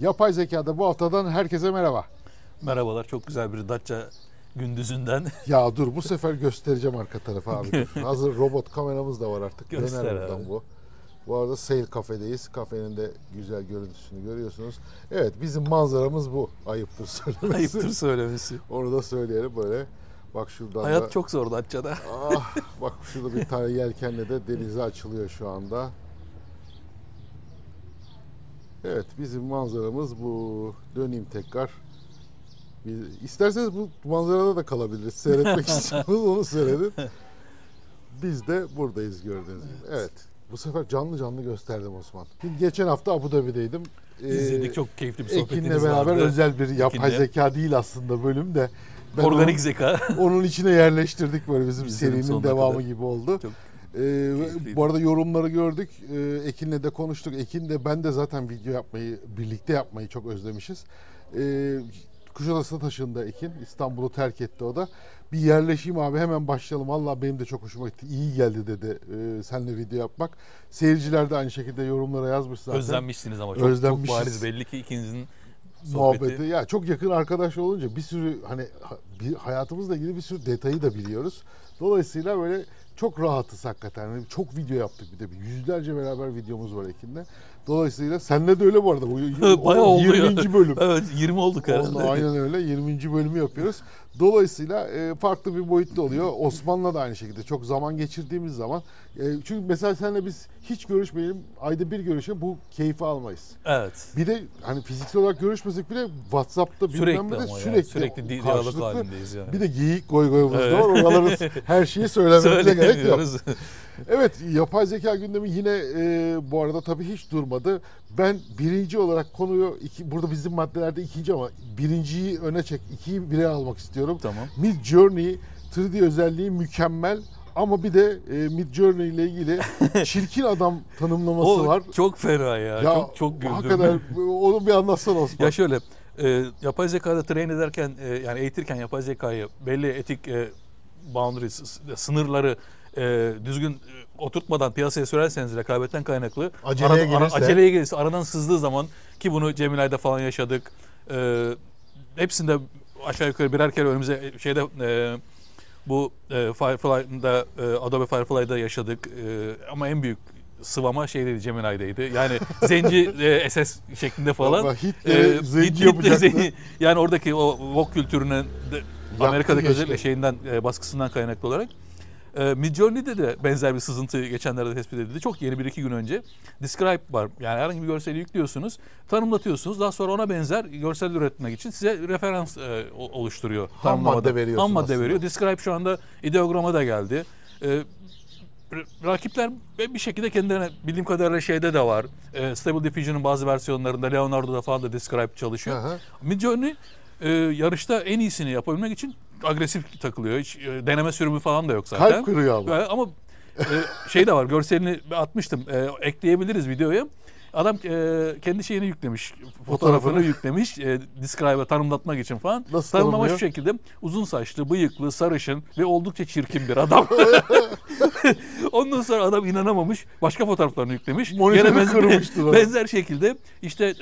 Yapay zekada bu haftadan herkese merhaba. Merhabalar, çok güzel bir Datça gündüzünden. Ya dur, bu sefer göstereceğim arka tarafı abi. Hazır robot kameramız da var artık. Göster Döner abi. buradan bu. Bu arada Sail Cafe'deyiz. Kafenin de güzel görüntüsünü görüyorsunuz. Evet, bizim manzaramız bu. Ayıptır söylemesi. Ayıptır söylemesi. Onu da söyleyelim böyle. Bak şuradan Hayat da... çok zor Datça'da. Bak şurada bir tane yelkenle de denize açılıyor şu anda. Evet, bizim manzaramız bu. Döneyim tekrar. İsterseniz bu manzarada da kalabiliriz. Seyretmek istiyorsanız onu seyredin. Biz de buradayız gördüğünüz gibi. Evet. Bu sefer canlı canlı gösterdim Osman. Şimdi geçen hafta Abu Dhabi'deydim. İzledik, çok keyifli bir sohbetiniz vardı. Ekin'le beraber özel bir yapay zeka değil aslında bölüm de. Organik zeka. Onun içine yerleştirdik, böyle bizim serinin devamı kadar gibi oldu. Çok bu arada yorumları gördük. Ekin'le de konuştuk. Ekin de ben de zaten video yapmayı, birlikte yapmayı çok özlemişiz. Kuşadası'na taşındı Ekin. İstanbul'u terk etti o da. Bir yerleşeyim abi, hemen başlayalım. Vallahi benim de çok hoşuma gitti. İyi geldi dedi seninle video yapmak. Seyirciler de aynı şekilde yorumlara yazmış zaten. Özlenmişsiniz ama çok bariz belli ki ikinizin muhabbeti. Ya çok yakın arkadaş olunca bir sürü hani hayatımızla ilgili bir sürü detayı da biliyoruz. Dolayısıyla böyle çok rahatız hakikaten. Yani çok video yaptık, bir de yüzlerce beraber videomuz var Ekin'le. Dolayısıyla seninle de öyle bu arada. Bayağı oldu 20. bölüm. Evet, 20 olduk herhalde. Aynen öyle. 20. bölümü yapıyoruz. Dolayısıyla farklı bir boyutta oluyor. Osman'la da aynı şekilde çok zaman geçirdiğimiz zaman. Çünkü mesela seninle biz hiç görüşmeyelim, ayda bir görüşelim, bu keyfi almayız. Evet. Bir de hani fiziksel olarak görüşmesek bile WhatsApp'ta bilmem ne de sürekli diyalog halindeyiz yani. Bir de geyik goygoyumuz da var. Oraları her şeyi söylememize gerek yok. Evet, yapay zeka gündemi yine bu arada tabii hiç durmadı. Ben birinci olarak konuyu, burada bizim maddelerde ikinci ama birinciyi öne çek, ikiyi bire almak istiyorum. Tamam. Midjourney 3D özelliği mükemmel. Ama bir de Midjourney ile ilgili çirkin adam tanımlaması var. Çok fena ya. Çok güldüm. Hakikaten onu bir anlatsana Osman. Ya şöyle, yapay zekada train ederken, yani eğitirken yapay zekayı belli etik boundaries, sınırları düzgün oturtmadan piyasaya sürerseniz rekabetten kaynaklı aceleye gelirse, aradan sızdığı zaman, ki bunu Gemini'de falan yaşadık. Hepsinde aşağı yukarı birer kere önümüze bu Firefly'da, Adobe Firefly'da yaşadık. Ama en büyük sıvama Gemini'deydi. Yani zenci SS şeklinde falan. Zenci yapacaktı. Yani oradaki o Vogue kültürünün Amerika'daki özellikle baskısından kaynaklı olarak. Midjourney'de de benzer bir sızıntı geçenlerde tespit edildi. Çok yeni, 1-2 gün önce. Describe var. Yani herhangi bir görseli yüklüyorsunuz, tanımlatıyorsunuz. Daha sonra ona benzer görsel üretmek için size referans oluşturuyor. Ham madde veriyor. Ham madde veriyor. Describe şu anda ideograma da geldi. Rakipler bir şekilde kendilerine, bildiğim kadarıyla de var. Stable Diffusion'un bazı versiyonlarında, Leonardo'da falan da Describe çalışıyor. Midjourney yarışta en iyisini yapabilmek için agresif takılıyor. Hiç deneme sürümü falan da yok zaten. Kalp kırıyor ama de var, görselini atmıştım. Ekleyebiliriz videoya. Adam kendi şeyini yüklemiş, fotoğrafını yüklemiş, Describe'a tanımlatmak için falan. Nasıl tanımlamış şu şekilde: uzun saçlı, bıyıklı, sarışın ve oldukça çirkin bir adam. Ondan sonra adam inanamamış, başka fotoğraflarını yüklemiş. Monitörü kırmıştı. Benzer şekilde işte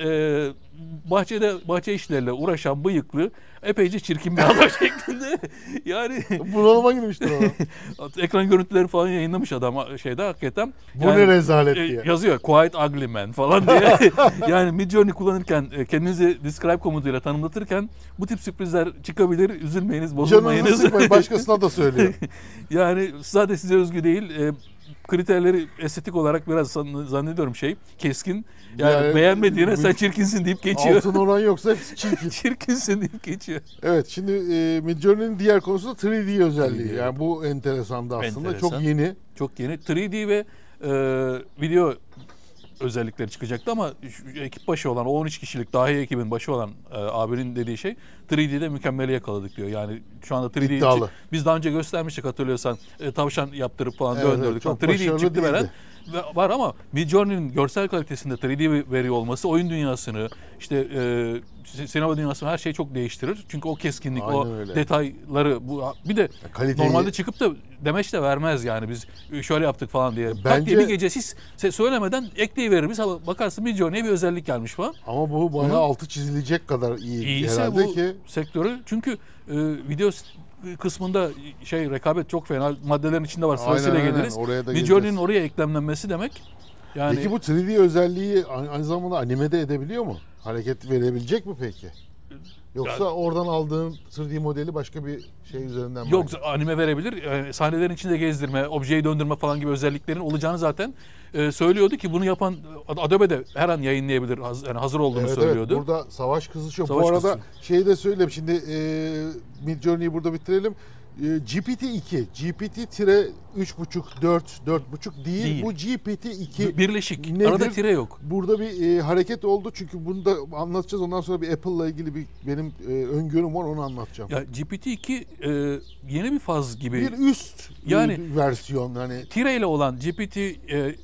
bahçe işleriyle uğraşan, bıyıklı, epeyce çirkin bir adam şeklinde. Yani bunalıma girmiştir ona. Ekran görüntüleri falan yayınlamış adam hakikaten. Bu ne rezalet diye. Yazıyor Quite Ugly Man falan diye. Yani Midjourney kullanırken, kendinizi Describe komutuyla tanımlatırken bu tip sürprizler çıkabilir. Üzülmeyiniz, bozulmayınız. Canınızı sıkmayın, başkasına da söylüyor. Yani sadece size özgü değil. Kriterleri estetik olarak biraz zannediyorum keskin. Yani beğenmediğine sen çirkinsin deyip geçiyor. Altın oran yoksa hepsi çirkin. Çirkinsin deyip geçiyor. Evet, şimdi Midjourney'nin diğer konusu da 3D özelliği. Yani bu enteresandı aslında. Enteresan. Çok yeni. Çok yeni. 3D ve video özellikleri çıkacaktı ama ekip başı olan, o 13 kişilik dahi ekibin başı olan abinin dediği 3D'de mükemmeli yakaladık diyor. Yani şu anda 3D biz daha önce göstermiştik, hatırlıyorsan. Tavşan yaptırıp falan döndürdük. 3D çıktı veren. var ama Midjourney'nin görsel kalitesinde 3D veriyor olması oyun dünyasını, işte sinema dünyasını, her şeyi çok değiştirir. Çünkü o keskinlik, aynen o öyle. Detayları, bir de kaliteyi... normalde çıkıp da demeç de vermez yani, biz şöyle yaptık falan diye. Bence bir gece siz söylemeden ekleyiverir, biz bakarsın Midjourney'e bir özellik gelmiş falan. Ama bu bana altı çizilecek kadar iyiyse herhalde bu ki sektörü, çünkü video kısmında rekabet çok fena. Maddelerin içinde var. Sırasıyla geliriz. Midjourney'nin oraya eklemlenmesi demek. Yani... Peki bu 3D özelliği aynı zamanda animede edebiliyor mu? Hareket verebilecek mi peki? Yoksa oradan aldığın 3D modeli başka bir şey üzerinden mi? Yok, anime verebilir. Sahnelerin içinde gezdirme, objeyi döndürme falan gibi özelliklerin olacağını zaten söylüyordu ki bunu yapan Adobe de her an yayınlayabilir. Yani hazır olduğunu söylüyordu. Evet, burada savaş kızışıyor. Bu arada şeyi de söyleyeyim. Şimdi Midjourney'i burada bitirelim. GPT-2, GPT-3.5, 4.5 değil. Bu GPT-2 birleşik. Nedir? Arada tire yok. Burada bir hareket oldu çünkü bunu da anlatacağız. Ondan sonra bir Apple'la ilgili benim öngörüm var, onu anlatacağım. Ya GPT-2 yeni bir faz gibi. Bir üst versiyon. Hani tire ile olan GPT-2,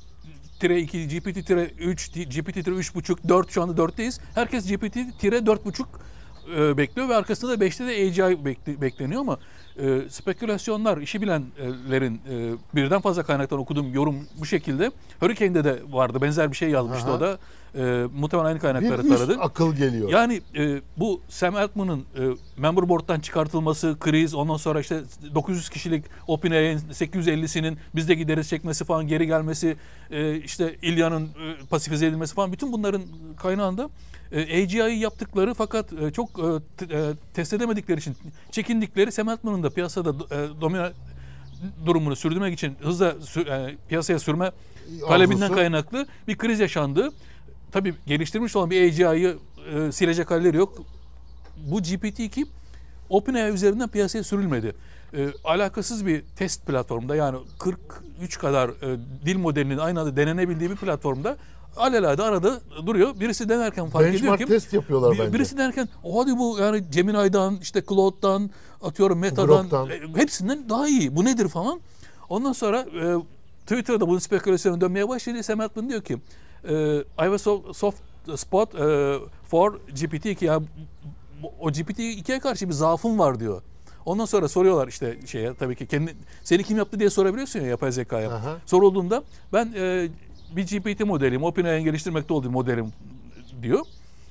GPT-3, GPT-3.5, 4, şu anda 4'teyiz. Herkes GPT-4.5 bekliyor ve arkasında da 5'te de AGI bekleniyor ama spekülasyonlar, işi bilenlerin birden fazla kaynaktan okuduğum yorum bu şekilde. Hurricane'de de vardı, benzer bir şey yazmıştı. Aha. O da muhtemelen aynı kaynakları taradı. Bir üst akıl geliyor. Yani bu Sam Altman'ın member board'dan çıkartılması, kriz, ondan sonra işte 900 kişilik OpenAI'nin 850'sinin biz de gideriz çekmesi falan, geri gelmesi, işte İlya'nın pasifize edilmesi falan, bütün bunların kaynağında AGI'yi yaptıkları fakat çok test edemedikleri için çekindikleri, Sam Altman'ın da piyasada domine durumunu sürdürmek için hızla piyasaya sürme talebinden kaynaklı bir kriz yaşandı. Tabii geliştirmiş olan bir AGI'yi silecek halleri yok. Bu GPT-2 OpenAI üzerinden piyasaya sürülmedi. Alakasız bir test platformunda, yani 43 kadar dil modelinin aynı anda denenebildiği bir platformda alelade arada duruyor. Birisi denerken fark ediyor ki... Benchmark test yapıyorlar bence. Birisi denerken hadi bu yani Gemini'den, işte Claude'dan, atıyorum Meta'dan, hepsinden daha iyi. Bu nedir falan. Ondan sonra Twitter'da bunun spekülasyonu dönmeye başladı. Sam Altman diyor ki I have a soft spot for GPT-2. Yani o GPT-2'ye karşı bir zaafım var diyor. Ondan sonra soruyorlar işte tabii ki seni kim yaptı diye sorabiliyorsun ya yapay zekaya. Aha. Sorulduğunda ben bir GPT modelim, OpenAI'nin geliştirmekte olduğu modelim diyor.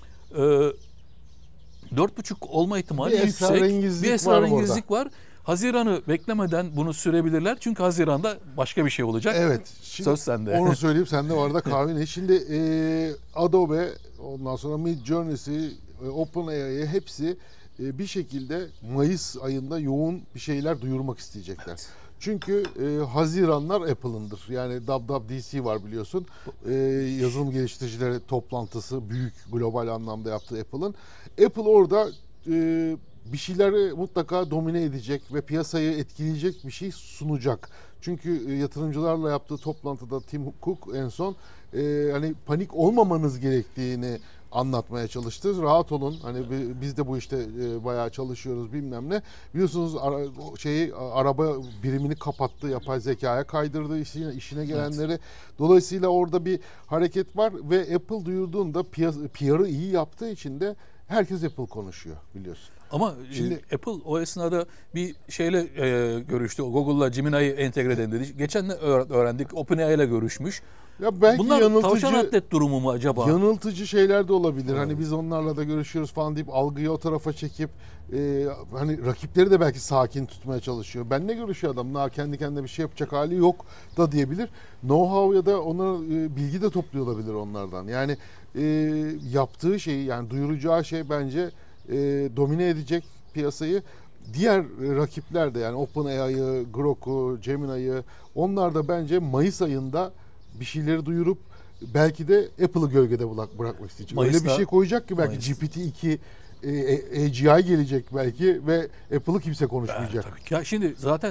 4.5 olma ihtimali yüksek. Bir esrarengizlik var. Haziran'ı beklemeden bunu sürebilirler. Çünkü Haziran'da başka bir şey olacak. Evet. Söz sende. Onu söyleyeyim, sen de o arada kahveni. Şimdi Adobe, ondan sonra Midjourney'si, OpenAI'ye hepsi bir şekilde Mayıs ayında yoğun bir şeyler duyurmak isteyecekler. Evet. Çünkü Haziranlar Apple'ındır. Yani WWDC var biliyorsun. Yazılım geliştiricileri toplantısı, büyük global anlamda yaptığı Apple'ın. Apple orada bir şeyleri mutlaka domine edecek ve piyasayı etkileyecek bir şey sunacak. Çünkü yatırımcılarla yaptığı toplantıda Tim Cook en son hani panik olmamanız gerektiğini anlatmaya çalıştı. Rahat olun. Hani biz de bu işte bayağı çalışıyoruz bilmem ne. Biliyorsunuz araba birimini kapattı. Yapay zekaya kaydırdı işine gelenleri. Evet. Dolayısıyla orada bir hareket var ve Apple duyurduğunda PR'ı iyi yaptığı için de herkes Apple konuşuyor biliyorsun. Ama şimdi Apple o esnada bir şeyle görüştü. Google'la Gemini'yi entegre edin dedi. Geçen de öğrendik. OpenAI ile görüşmüş. Ya belki bunlar tavşan atlet durumu mu acaba? Yanıltıcı şeyler de olabilir. Evet. Hani biz onlarla da görüşüyoruz falan deyip algıyı o tarafa çekip hani rakipleri de belki sakin tutmaya çalışıyor. Ben ne görüşüyor adam? Daha kendi kendine bir şey yapacak hali yok da diyebilir. Know-how ya da ona bilgi de topluyor olabilir onlardan. Yani yaptığı şey, yani duyuracağı şey bence domine edecek piyasayı. Diğer rakipler de, yani OpenAI'yı, Grok'u, Gemini'yi, onlar da bence Mayıs ayında bir şeyleri duyurup belki de Apple'ı gölgede bırakmak isteyecek. Mayıs'ta, öyle bir şey koyacak ki belki GPT-2 AGI gelecek belki ve Apple'ı kimse konuşmayacak. Tabii ki. Ya şimdi zaten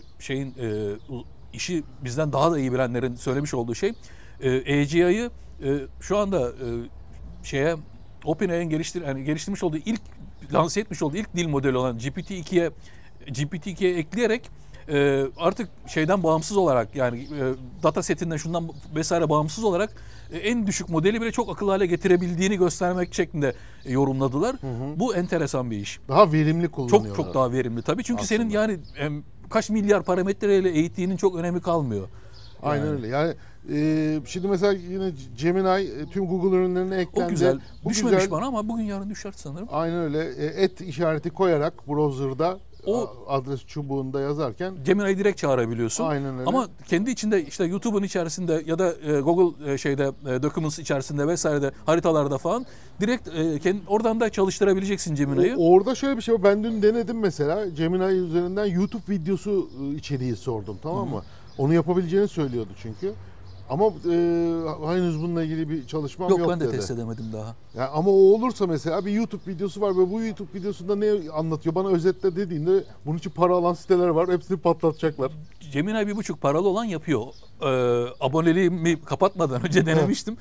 işi bizden daha da iyi bilenlerin söylemiş olduğu şey, AGI'yi şu anda OpenAI'nin geliştirmiş olduğu lanse etmiş olduğu ilk dil modeli olan GPT-2'ye ekleyerek artık şeyden bağımsız olarak yani data setinden şundan vesaire bağımsız olarak en düşük modeli bile çok akıllı hale getirebildiğini göstermek şeklinde yorumladılar. Bu enteresan bir iş. Daha verimli kullanıyorlar. Çok daha verimli tabii. Çünkü aslında senin yani kaç milyar parametreyle eğittiğinin çok önemi kalmıyor. Aynen öyle. Yani şimdi mesela yine Gemini tüm Google ürünlerine eklendi. O güzel. Bu Düşmemiş güzel. bana ama bugün yarın düşer sanırım. Aynen öyle. Et işareti koyarak browser'da adres çubuğunda yazarken Gemini'yi direkt çağırabiliyorsun. Aynen öyle. Ama kendi içinde işte YouTube'un içerisinde ya da Google Documents içerisinde vesairede haritalarda falan direkt oradan da çalıştırabileceksin Gemini'yi. Orada şöyle bir şey var. Ben dün denedim mesela. Gemini üzerinden YouTube videosu içeriği sordum, tamam mı? Onu yapabileceğini söylüyordu çünkü. Ama henüz bununla ilgili bir çalışmam yok dedi. Yok, ben de test edemedim daha. Yani ama o olursa mesela bir YouTube videosu var ve bu YouTube videosunda ne anlatıyor bana özetle dediğinde bunun için para alan siteler var, hepsini patlatacaklar. Gemini 1,5 paralı olan yapıyor. Aboneliğimi kapatmadan önce denemiştim.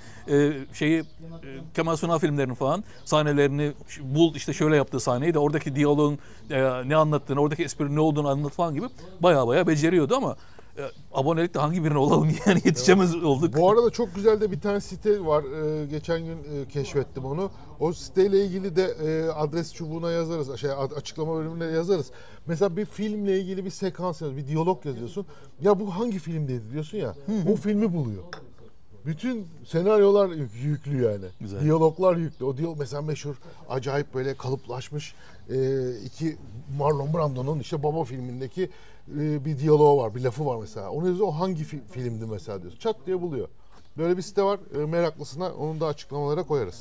Kemal Sunal filmlerinin falan sahnelerini bul, işte şöyle yaptığı sahneyi de oradaki diyaloğun ne anlattığını, oradaki esprinin ne olduğunu anlat falan gibi baya beceriyordu ama abonelikte hangi birine olalım yani yetişemez olduk. Bu arada çok güzel de bir tane site var. Geçen gün keşfettim onu. O siteyle ilgili de adres çubuğuna yazarız. Açıklama bölümüne yazarız. Mesela bir filmle ilgili bir sekans yazıyorsun, bir diyalog yazıyorsun. Ya bu hangi filmdeydi diyorsun ya. O filmi buluyor. Bütün senaryolar yüklü yani. Güzel. Diyaloglar yüklü. O diyalog mesela meşhur, acayip böyle kalıplaşmış iki Marlon Brando'nun işte Baba filmindeki bir diyaloğu var, bir lafı var mesela. Onu yazıyor, o hangi filmdi mesela diyorsun. Çat diye buluyor. Böyle bir site var. Meraklısına onu da açıklamalara koyarız.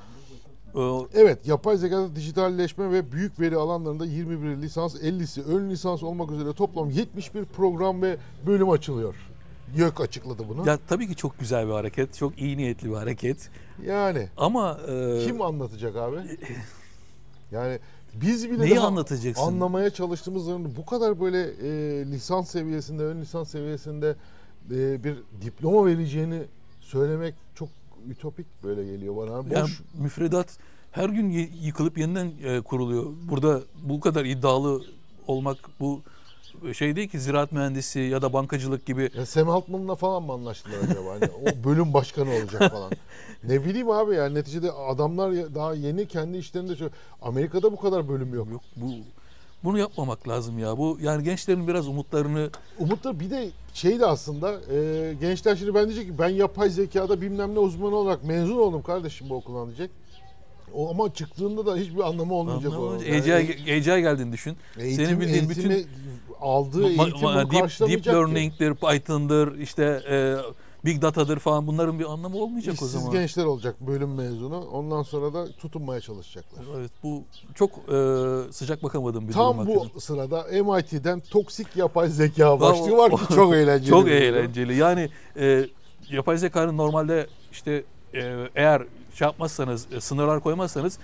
Evet, yapay zekada dijitalleşme ve büyük veri alanlarında 21 lisans, 50'si ön lisans olmak üzere toplam 71 program ve bölüm açılıyor. YÖK açıkladı bunu. Ya tabii ki çok güzel bir hareket, çok iyi niyetli bir hareket. Yani. Ama kim anlatacak abi? Yani biz bile neyi anlatacaksın? Anlamaya çalıştığımız zaman bu kadar böyle lisans seviyesinde, ön lisans seviyesinde bir diploma vereceğini söylemek çok ütopik böyle geliyor bana. Boş. Yani müfredat her gün yıkılıp yeniden kuruluyor. Burada bu kadar iddialı olmak bu şey değil ki, ziraat mühendisi ya da bankacılık gibi. Ya Sam Altman'la falan mı anlaştılar acaba? Hani o bölüm başkanı olacak falan. Ne bileyim abi, yani neticede adamlar daha yeni kendi işlerinde Amerika'da bu kadar bölüm yok. Bunu yapmamak lazım ya. Bu yani gençlerin biraz umutlar bir de şey de aslında gençler şimdi ben diyecek ki ben yapay zekada bilmem ne uzmanı olarak mezun oldum kardeşim bu okuldan diyecek. Ama çıktığında da hiçbir anlamı olmayacak. AGI geldiğini düşün. Senin bildiğin bütün aldığı eğitim deep learning'dir, Python'dır, işte Big Data'dır falan, bunların bir anlamı olmayacak o zaman. İşsiz gençler olacak bölüm mezunu. Ondan sonra da tutunmaya çalışacaklar. Evet, bu çok sıcak bakamadığım bir durum. Tam bu sırada MIT'den toksik yapay zeka başlığı var ki çok eğlenceli. Çok eğlenceli. Yani yapay zekanın normalde işte eğer şey yapmazsanız, sınırlar koymazsanız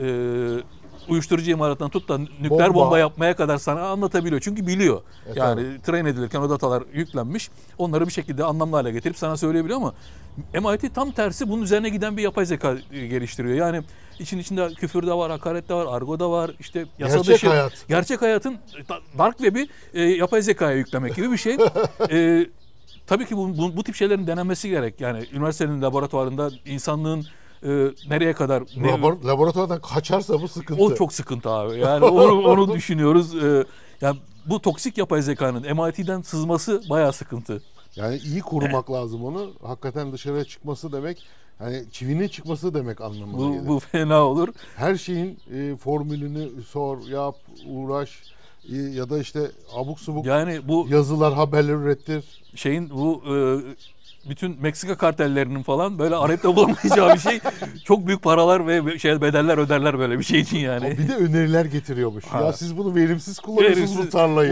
uyuşturucu imalatından tut da nükleer bomba yapmaya kadar sana anlatabiliyor. Çünkü biliyor. Yani train edilirken o datalar yüklenmiş. Onları bir şekilde anlamlı hale getirip sana söyleyebiliyor ama MIT tam tersi bunun üzerine giden bir yapay zeka geliştiriyor. Yani içinde küfür de var, hakaret de var, argo da var. İşte yasa dışı. Gerçek hayatın dark web'i yapay zekaya yüklemek gibi bir şey. Tabii ki bu tip şeylerin denenmesi gerek. Yani üniversitenin laboratuvarında insanlığın nereye kadar... Laboratuvardan kaçarsa bu sıkıntı. O çok sıkıntı abi. Yani onu düşünüyoruz. Yani bu toksik yapay zekanın MIT'den sızması bayağı sıkıntı. Yani iyi korumak lazım onu. Hakikaten dışarıya çıkması demek, hani çivinin çıkması demek anlamına gelir. Bu fena olur. Her şeyin formülünü sor, yap, uğraş ya da işte abuk subuk yani bu yazılar, haberler ürettir. Bu bütün Meksika kartellerinin falan böyle arayıp da bulamayacağı bir şey. Çok büyük paralar ve bedeller öderler böyle bir şey için yani. Bir de öneriler getiriyormuş. Ya siz bunu verimsiz kullanıyorsunuz bu tarlayı.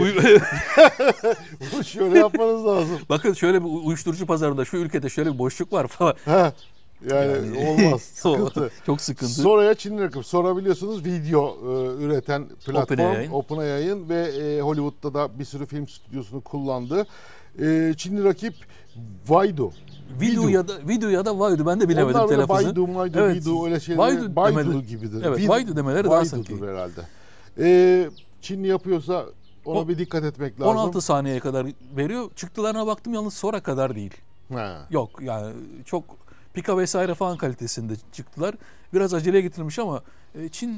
Bunu şöyle yapmanız lazım. Bakın şöyle bir uyuşturucu pazarında şu ülkede şöyle bir boşluk var falan. Yani olmaz. Sıkıntı. Çok sıkıntı. Sonraya Çinli rakip. Sonra biliyorsunuz video üreten platform OpenAI'ın ve Hollywood'da da bir sürü film stüdyosunu kullandı. Çinli rakip Baidu. Video ya da Baidu, ben de bilemedim onlar telaffuzunu. Baidu öyle şeyler. Baidu gibidir. Evet, Baidu demeleri daha sanki. herhalde. Çinli yapıyorsa Ona bir dikkat etmek lazım. 16 saniyeye kadar veriyor. Çıktılarına baktım yalnız sonra kadar değil. Ha. Yok yani çok pika vesaire falan kalitesinde çıktılar. Biraz aceleye getirilmiş ama Çin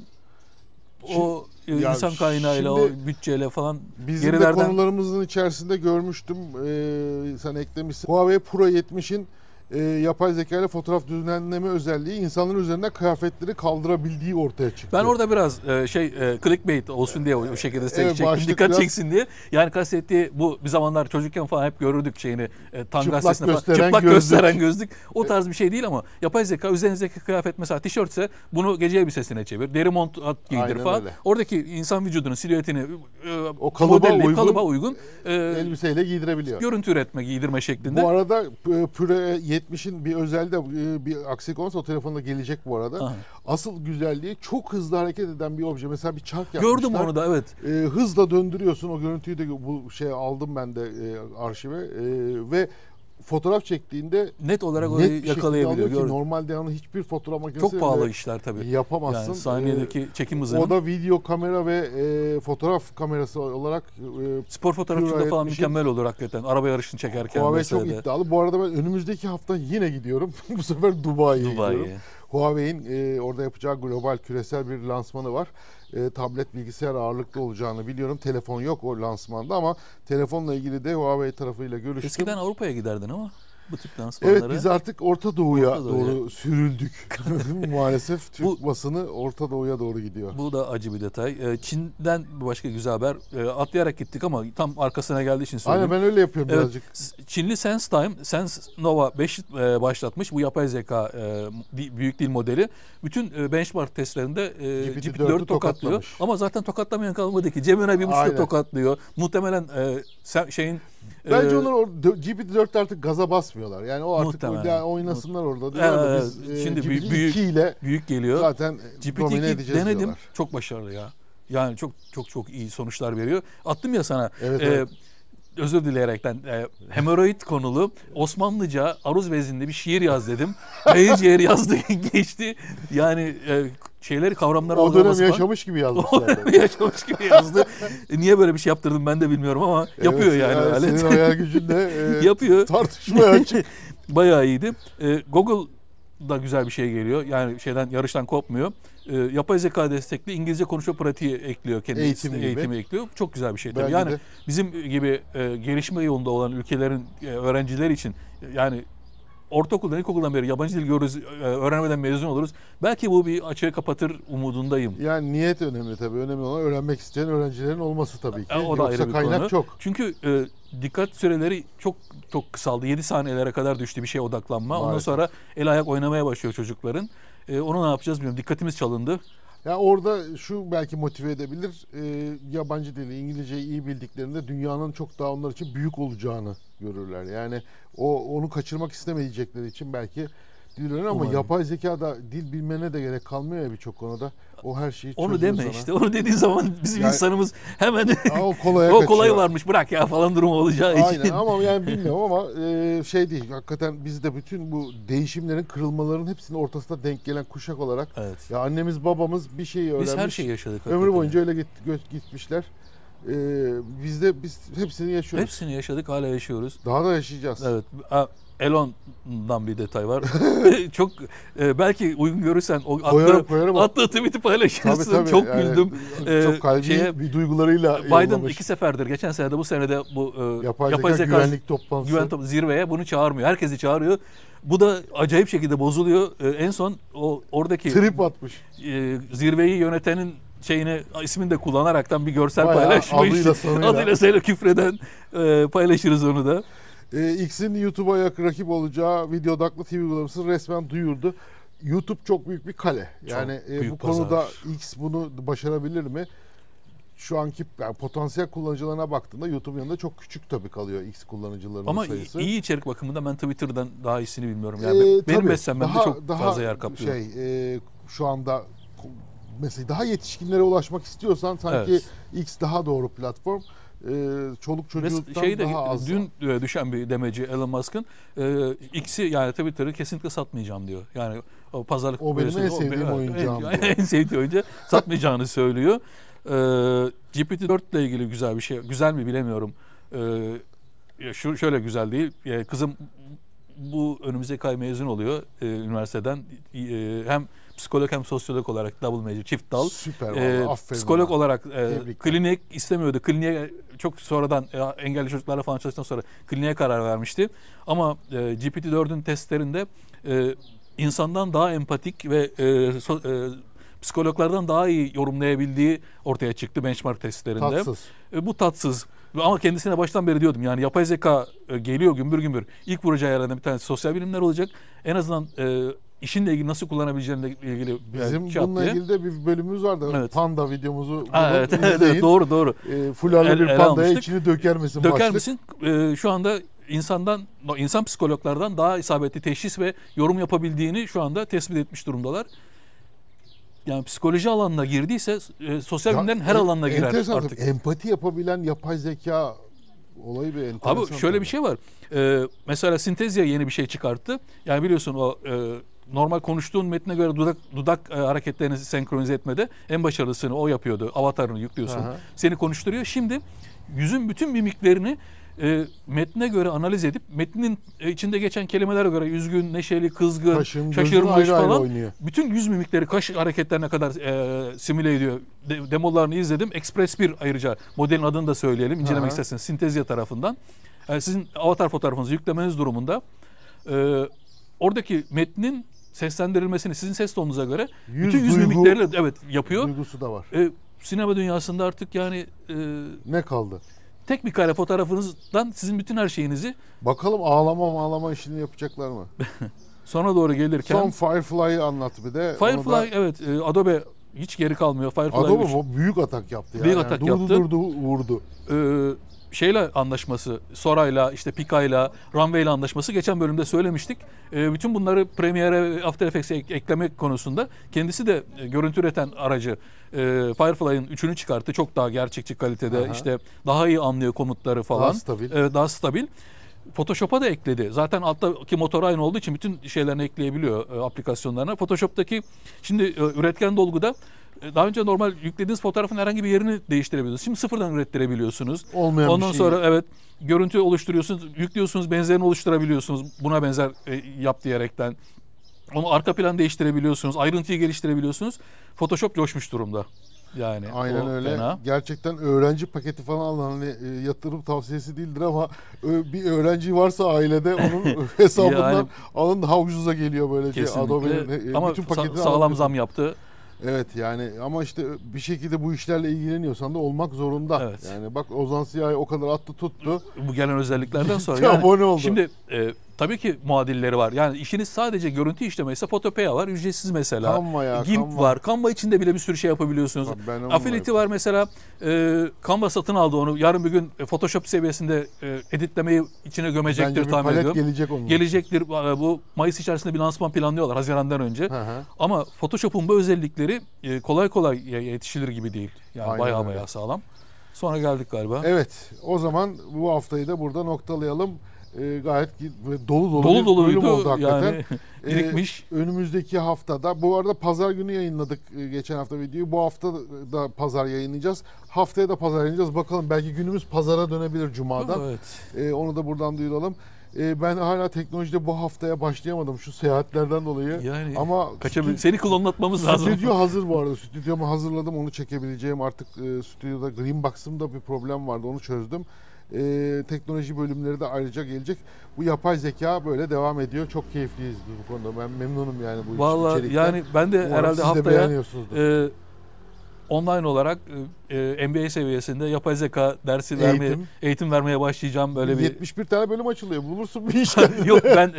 o insan kaynağıyla, o bütçeyle falan bizim gerilerden... de konularımızın içerisinde görmüştüm. Sen eklemişsin. Huawei Pro 70'in yapay zeka ile fotoğraf düzenleme özelliği insanların üzerinden kıyafetleri kaldırabildiği ortaya çıktı. Ben orada biraz clickbait olsun diye o şekilde çektim. Dikkat biraz... çeksin diye. Yani kastettiği bu bir zamanlar çocukken falan hep görürdük şeyini çıplak gösteren gözlük. O tarz bir şey değil ama yapay zeka üzerinizdeki kıyafet mesela tişörtse bunu gece elbisesine çevir. Deri mont at giydir aynen falan. Öyle. Oradaki insan vücudunun silüetini o kalıba uygun elbiseyle giydirebiliyor. Görüntü üretme, giydirme şeklinde. Bu arada Pro 70'in bir özelliği de bir aksilik olmasa o telefonda gelecek bu arada. Aha. Asıl güzelliği çok hızlı hareket eden bir obje. Mesela bir çark yapmışlar. Gördüm onu da, evet. Hızla döndürüyorsun. O görüntüyü de bu aldım ben de arşive ve fotoğraf çektiğinde net olarak orayı yakalayabiliyor. Ki normalde yani hiçbir fotoğraf makinesi çok pahalı işler tabii. Yapamazsın. Yani saniyedeki çekim hızını. O da video kamera ve fotoğraf kamerası olarak spor fotoğrafçılığı falan mükemmel olur hakikaten. Araba yarışını çekerken. Huawei çok iddialı. Bu arada ben önümüzdeki hafta yine gidiyorum. Bu sefer Dubai'ye gidiyorum. Huawei'in orada yapacağı global küresel bir lansmanı var. Tablet bilgisayar ağırlıklı olacağını biliyorum. Telefon yok o lansmanda ama telefonla ilgili de Huawei tarafıyla görüştüm. Eskiden Avrupa'ya giderdin ama bu tip lansmanlara. Evet, biz artık Orta Doğu'ya doğru sürüldük. Maalesef Türk basını Orta Doğu'ya doğru gidiyor. Bu da acı bir detay. Çin'den başka güzel haber. Atlayarak gittik ama tam arkasına geldiği için söyleyeyim. Aynen, ben öyle yapıyorum birazcık. Çinli Sense Nova 5 başlatmış. Bu yapay zeka büyük dil modeli. Bütün benchmark testlerinde GPT-4'ü tokatlıyor. Ama zaten tokatlamayan kalmadı ki. Gemini 1.5'da tokatlıyor. Muhtemelen bence onlar GPT-4'te artık gaza basmıyorlar. Yani o artık oynasınlar orada. Biz şimdi büyük geliyor. Zaten domine edeceğiz denedim. Diyorlar. Çok başarılı ya. Yani çok iyi sonuçlar veriyor. Attım ya sana. Evet. Özür dileyerekten hemoroid konulu Osmanlıca aruz vezinde bir şiir yaz dedim. Şiir yazdı geçti. Yani kavramları o dönem yaşamış gibi yazdı. O dönem yaşamış gibi yazdı. Niye böyle bir şey yaptırdım ben de bilmiyorum ama yapıyor yani. Senin hayal gücünle yapıyor. Tartışmaya açık. Bayağı iyiydi. Google da güzel bir şey geliyor. Yani yarıştan kopmuyor. Yapay zeka destekli İngilizce konuşma pratiği ekliyor. Eğitimi ekliyor. Çok güzel bir şey tabii. Yani bizim gibi gelişme yolunda olan ülkelerin öğrencileri için yani ortaokuldan, ilkokuldan beri yabancı dil görürüz, öğrenmeden mezun oluruz. Belki bu bir açığı kapatır umudundayım. Yani niyet önemli tabii. Önemli olan öğrenmek isteyen öğrencilerin olması tabii ki. O da ayrı bir kaynak konu. çok. Çünkü dikkat süreleri çok kısaldı. 7 saniyelere kadar düştü bir şeye odaklanma. Maalesef. Ondan sonra el ayak oynamaya başlıyor çocukların. Onu ne yapacağız bilmiyorum. Dikkatimiz çalındı. Ya orada şu belki motive edebilir. Yabancı dili, İngilizceyi iyi bildiklerinde dünyanın çok daha onlar için büyük olacağını görürler. Yani onu kaçırmak istemeyecekleri için belki diyorlar ama yapay zekada dil bilmene de gerek kalmıyor ya birçok konuda. O her şeyi çözüyor onu deme sana. İşte. Onu dediğin zaman bizim insanımız hemen o kolay varmış bırak ya falan durumu olacağı için. Aynen ama yani bilmiyorum ama değil. Hakikaten biz de bütün bu değişimlerin, kırılmaların hepsinin ortasında denk gelen kuşak olarak ya annemiz babamız bir şeyi öğrenmiş. Biz her şeyi yaşadık. Ömrü boyunca öyle gitmişler. Biz hepsini yaşıyoruz. Hepsini yaşadık, hala yaşıyoruz. Daha da yaşayacağız. Evet. Elon'dan bir detay var. Çok belki uygun görürsen o attığı tweet'i paylaşırsın. Tabii, çok yani, güldüm. Çok kalbi bir duygularıyla Biden yollamış. 2 seferdir, geçen sene de bu sene de bu yapay zeka güvenlik toplantısı zirveye bunu çağırmıyor. Herkesi çağırıyor. Bu da acayip şekilde bozuluyor. En son oradaki trip atmış. Zirveyi yönetenin ismini de kullanaraktan bir görsel paylaşmış. Adıyla sayıyla küfreden paylaşırız onu da. X'in YouTube'a rakip olacağı video odaklı TV uygulamasını resmen duyurdu. YouTube çok büyük bir kale. Yani bu konuda X bunu başarabilir mi? Şu anki potansiyel kullanıcılarına baktığında YouTube'un yanında çok küçük tabii kalıyor X kullanıcılarının sayısı. Ama iyi içerik bakımında ben Twitter'dan daha iyisini bilmiyorum. Yani benim beslenmemde çok fazla yer kaplıyor. Şu anda mesela daha yetişkinlere ulaşmak istiyorsan sanki X daha doğru platform. Çoluk çocuktan daha az. Dün düşen bir demeci Elon Musk'ın X'i yani Twitter'ı kesinlikle satmayacağım diyor. Yani O pazarlık o benim en sevdiğim oyuncağım. En sevdiği oyuncağı satmayacağını söylüyor. GPT-4 ile ilgili güzel bir şey. Güzel mi bilemiyorum. Şöyle güzel değil. Kızım bu önümüzdeki ay mezun oluyor üniversiteden. Hem psikolog hem sosyolog olarak double major, çift dal. Süper vallahi, aferin. Psikolog olarak kliniğe istemiyordu. Kliniğe çok sonradan engelli çocuklarla falan çalıştıktan sonra kliniğe karar vermişti. Ama GPT-4'ün testlerinde insandan daha empatik ve psikologlardan daha iyi yorumlayabildiği ortaya çıktı benchmark testlerinde. Tatsız. Bu tatsız. Ama kendisine baştan beri diyordum yani yapay zeka geliyor gümbür gümbür. İlk vuracağı yerlerden bir tanesi sosyal bilimler olacak. En azından işinle ilgili nasıl kullanabileceğine ilgili bizim bununla ilgili de bir bölümümüz vardı. Evet. Panda videomuzu evet, doğru. Fularlı bir pandaya içini döker misin? Döker misin? Şu anda insan psikologlardan daha isabetli teşhis ve yorum yapabildiğini şu anda tespit etmiş durumdalar. Yani psikoloji alanına girdiyse sosyal bilimlerin her alanına girer artık. Empati yapabilen yapay zeka olayı bir enteresan. Abi şöyle bir şey var. Mesela Synthesia yeni bir şey çıkarttı. Yani biliyorsun o normal konuştuğun metne göre dudak hareketlerini senkronize etmede en başarılısını o yapıyordu. Avatarını yüklüyorsun. Aha. Seni konuşturuyor. Şimdi yüzün bütün mimiklerini metne göre analiz edip metnin içinde geçen kelimelere göre üzgün, neşeli, kızgın, şaşırmış falan bütün yüz mimikleri, kaş hareketlerine kadar simüle ediyor. Demolarını izledim. Express 1 ayrıca modelin adını da söyleyelim. İncelemek isterseniz Synthesia tarafından. Yani sizin avatar fotoğrafınızı yüklemeniz durumunda oradaki metnin seslendirilmesini sizin ses tonunuza göre bütün yüz mimikleriyle yapıyor. Duygusu da var. Sinema dünyasında artık yani ne kaldı? Tek bir kare fotoğrafınızdan sizin bütün her şeyinizi... Bakalım ağlama işini yapacaklar mı? Sona doğru gelirken... Son Firefly'ı anlat bir de. Firefly evet Adobe hiç geri kalmıyor. Adobe büyük atak yaptı ya. Büyük atak yaptı. Vurdu. Şeyle anlaşması, Sora'yla, işte Pika'yla, Runway'le anlaşması geçen bölümde söylemiştik. Bütün bunları Premiere, After Effects'e eklemek konusunda kendisi de görüntü üreten aracı Firefly'ın 3'ünü çıkarttı. Çok daha gerçekçi kalitede, işte daha iyi anlıyor komutları falan. Daha stabil. Daha stabil. Photoshop'a da ekledi. Zaten alttaki motor aynı olduğu için bütün şeylerini ekleyebiliyor aplikasyonlarına. Photoshop'taki şimdi üretken dolguda daha önce normal yüklediğiniz fotoğrafın herhangi bir yerini değiştirebiliyorsunuz. Şimdi sıfırdan ürettirebiliyorsunuz. Olmayan Ondan sonra görüntü oluşturuyorsunuz, yüklüyorsunuz, benzerini oluşturabiliyorsunuz. Buna benzer yap diyerekten. Onu arka plan değiştirebiliyorsunuz, ayrıntıyı geliştirebiliyorsunuz. Photoshop coşmuş durumda. Yani aynen öyle. Fena. Gerçekten öğrenci paketi falan alınan hani yatırım tavsiyesi değildir ama bir öğrenci varsa ailede onun hesabından yani, alın daha ucuza geliyor böylece. Adobe'nin ama bütün paketini sağlam zam yaptı. Evet yani ama işte bir şekilde bu işlerle ilgileniyorsan da olmak zorunda. Evet. Yani bak Ozan Siyah'ı o kadar attı tuttu. Bu gelen özelliklerden sonra yani, abone oldu. Şimdi tabii ki muadilleri var. Yani işiniz sadece görüntü işleme ise Photopea var. Ücretsiz mesela. GIMP var. Canva içinde bile bir sürü şey yapabiliyorsunuz. Affinity var mesela. Canva satın aldı onu. Yarın bir gün Photoshop seviyesinde editlemeyi içine gömecektir tahmin ediyorum. Gelecek onun. Gelecektir. Bu Mayıs içerisinde bir lansman planlıyorlar Haziran'dan önce. Ama Photoshop'un bu özellikleri kolay kolay yetişilir gibi değil. Yani bayağı sağlam. Sonra geldik galiba. Evet. O zaman bu haftayı da burada noktalayalım. Gayet dolu doluydu. Bölüm oldu hakikaten. Yani birikmiş. Önümüzdeki haftada, bu arada pazar günü yayınladık geçen hafta videoyu. Bu hafta da pazar yayınlayacağız. Haftaya da pazar yayınlayacağız. Bakalım belki günümüz pazara dönebilir Cuma'dan. Evet. Onu da buradan duyuralım. Ben hala teknolojide bu haftaya başlayamadım şu seyahatlerden dolayı. Yani ama seni klonlatmamız lazım. Stüdyo hazır bu arada. Stüdyomu hazırladım. Onu çekebileceğim. Artık stüdyoda Greenbox'ımda bir problem vardı. Onu çözdüm. Teknoloji bölümleri de ayrıca gelecek. Bu yapay zeka böyle devam ediyor. Çok keyifliyiz bu konuda. Ben memnunum yani bu vallahi yani ben de herhalde haftaya online olarak MBA seviyesinde yapay zeka dersi eğitim vermeye başlayacağım. Böyle 71 tane bölüm açılıyor. Bulursun bir iş. Yok ben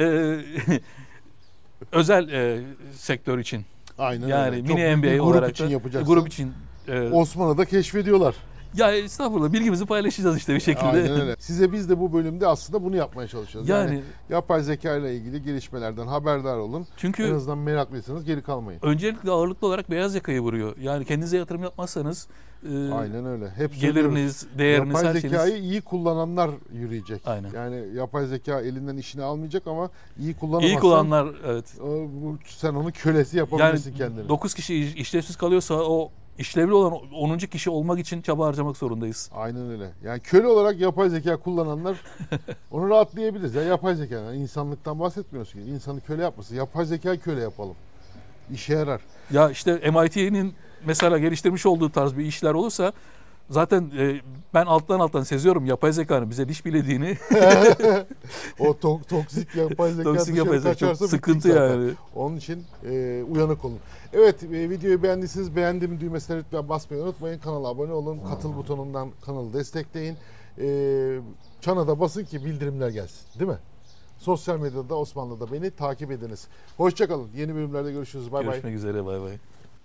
özel sektör için. Aynen yani öyle. mini MBA olarak için yapacaksın. Grup için. Osman'ı da keşfediyorlar. Ya estağfurullah, bilgimizi paylaşacağız işte bir şekilde. Aynen öyle. Size biz de bu bölümde aslında bunu yapmaya çalışıyoruz. Yani yapay zeka ile ilgili gelişmelerden haberdar olun. Çünkü en azından meraklıysanız geri kalmayın. Öncelikle ağırlıklı olarak beyaz yakayı vuruyor. Yani kendinize yatırım yapmazsanız aynen öyle. Hep geliriniz, değeriniz, yapay her zekayı şeyiniz. iyi kullananlar yürüyecek. Aynen. Yani yapay zeka elinden işini almayacak ama iyi kullanamazsan İyi kullananlar, evet. Sen onun kölesi yapabilirsin kendini. 9 kişi işlevsiz kalıyorsa o işlevli olan 10. kişi olmak için çaba harcamak zorundayız. Aynen öyle. Yani köle olarak yapay zeka kullananlar onu rahatlayabiliriz. Ya yapay zeka, yani insanlıktan bahsetmiyorsun ki. İnsanı köle yapmasın. Yapay zekayı köle yapalım. İşe yarar. Ya işte MIT'nin mesela geliştirmiş olduğu tarz bir işler olursa zaten ben alttan seziyorum yapay zekanın bize diş bilediğini. O toksik yapay zeka Toksik yapay zeka çok kaçarsa sıkıntı zaten. yani. Onun için uyanık olun. Evet, videoyu beğendiyseniz beğendim düğmesine lütfen basmayı unutmayın. Kanala abone olun. Katıl butonundan kanalı destekleyin. Çana da basın ki bildirimler gelsin. Değil mi? Sosyal medyada Osmanlı'da beni takip ediniz. Hoşça kalın. Yeni bölümlerde görüşürüz. Bay bay. Görüşmek üzere. Bay bay.